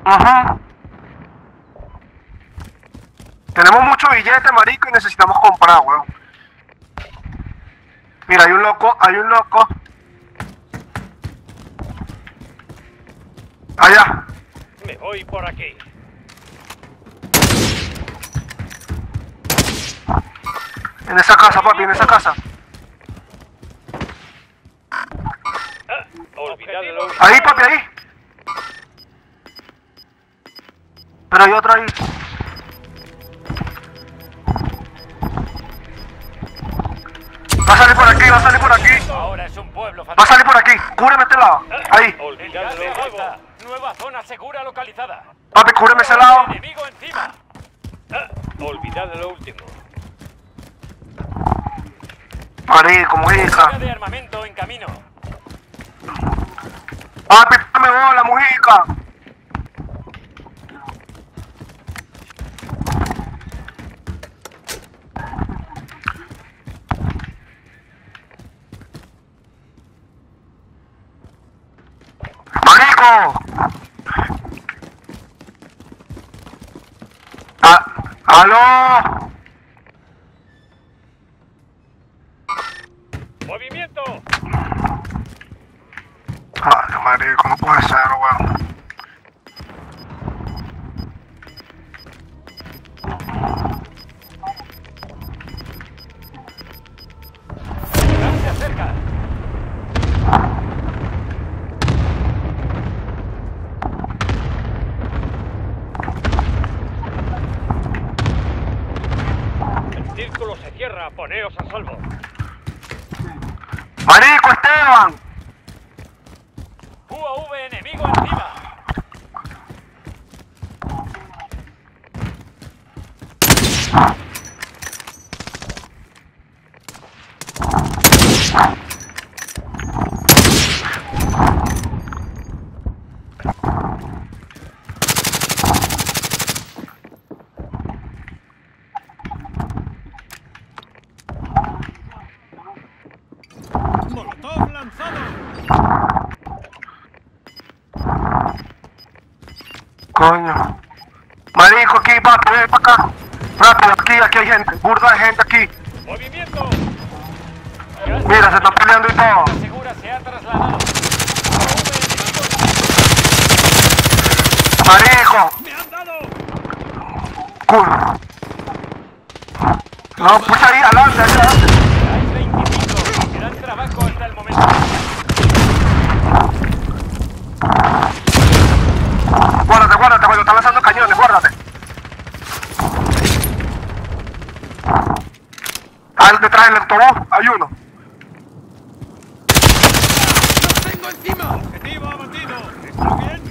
Ajá. Tenemos mucho billete, marico, y necesitamos comprar, weón. Mira, hay un loco, hay un loco. Allá. Me voy por aquí. En esa casa, papi, en esa casa. Olvidadlo. Ahí, papi, ahí. Pero hay otro ahí. Va a salir por aquí, va a salir por aquí. Ahora es un pueblo Va a salir por aquí. Cúbreme este lado. Ahí. Olvidadlo. Nueva zona segura localizada. Papi, cúbreme ese lado. Enemigo encima. Olvidad lo último. Marico, mujica. Carga de armamento en camino. Papi, dame bola, mujica. Marico. ¡Aló! ¡Movimiento! Ay, marico, no puede ser, weón. ¡Se acerca! El círculo se cierra, poneos a salvo. Marico, Esteban. UAV enemigo encima. ¡Molotov lanzado! Coño. Marico, aquí, papi, ven para acá. Rápido, aquí hay gente. Burda de gente aquí. ¡Movimiento! Mira, se están peleando y todo. La segura se ha trasladado. Marico. ¡Me han dado! Culo. No, pues ahí, adelante, ahí, adelante. Hay 25. Gran trabajo hasta el momento. Guárdate, guárdate, cuando están lanzando cañones, guárdate. Ahí detrás del autobús, hay uno. ¡Los tengo encima! ¡Objetivo abatido! ¿Está bien?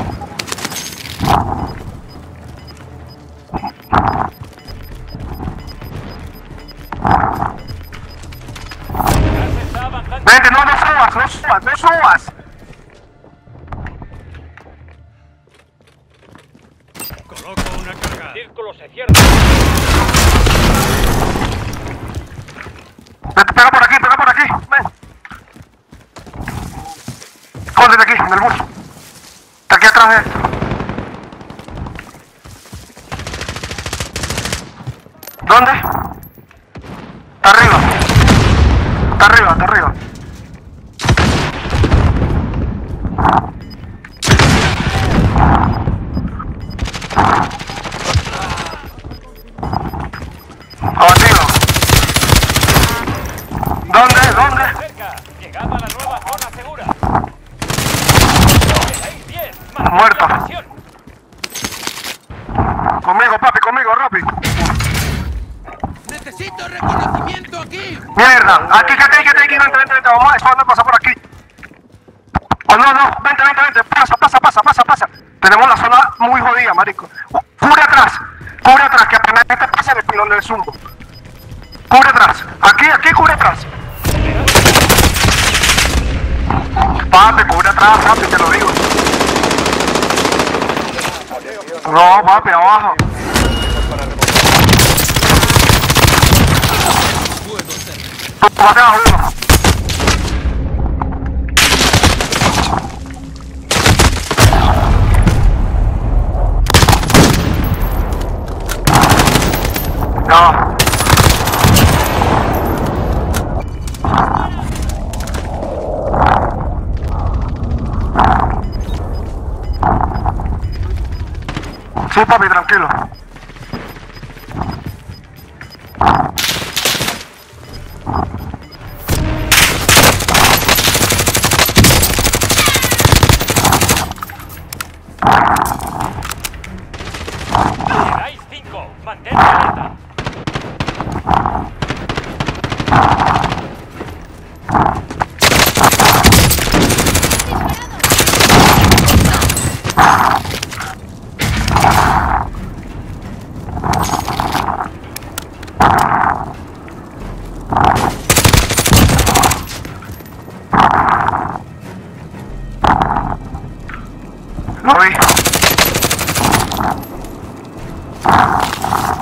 Ya se está avanzando. Vente, no subas, no subas, no subas. Coloco una carga. El círculo se cierra. Pega por aquí, ven. Escóndete aquí, en el bus. Está aquí atrás de él. ¿Dónde? Está arriba. Está arriba, está arriba. Abatido. ¿Dónde? ¿Dónde? Cerca. Llegado a la nueva zona segura. Quedáis 10. Muerto. La presión. Conmigo, papi, conmigo, rápido. ¡Necesito reconocimiento aquí! Mierda, aquí, vente, vamos a pasar por aquí. Oh, no, vente, pasa. Tenemos la zona muy jodida, marico. Cubre atrás, que apenas este pase en el pilón del zumbo. Cubre atrás, aquí, cubre atrás. Papi, cubre atrás, papi, te lo digo. No, papi, abajo. Tú vas a uno. Sí, papi, tranquilo. Quedáis 5. Mantén alerta. Lo vi.